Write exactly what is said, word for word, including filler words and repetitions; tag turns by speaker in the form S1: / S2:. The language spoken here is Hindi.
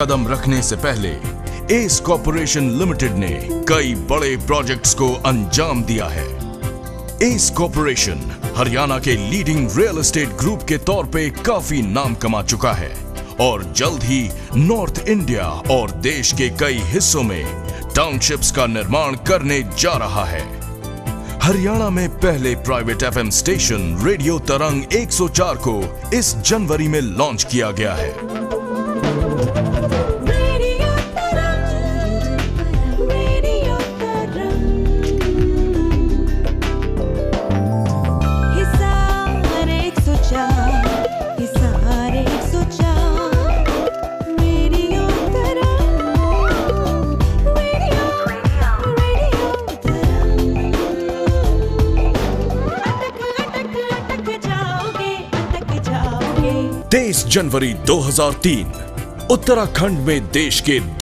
S1: कदम रखने से पहले एस कॉर्पोरेशन लिमिटेड ने कई बड़े प्रोजेक्ट्स को अंजाम दिया है। एस कॉर्पोरेशन हरियाणा के लीडिंग रियल एस्टेट ग्रुप के तौर पे काफी नाम कमा चुका है और जल्द ही नॉर्थ इंडिया और देश के कई हिस्सों में टाउनशिप्स का निर्माण करने जा रहा है। हरियाणा में पहले प्राइवेट एफएम स्टेशन रेडियो तरंग एक सौ चार को इस जनवरी में लॉन्च किया गया है।
S2: रेडियो तरंग, रेडियो तरंग, हिसार एक सौ चार, हिसार एक सौ चार, रेडियो तरंग, रेडियो रेडियो तरंग। अटक अटक अटक जाओगे, अटक जाओगे।
S1: तेईस जनवरी दो हज़ार तीन उत्तराखंड में देश के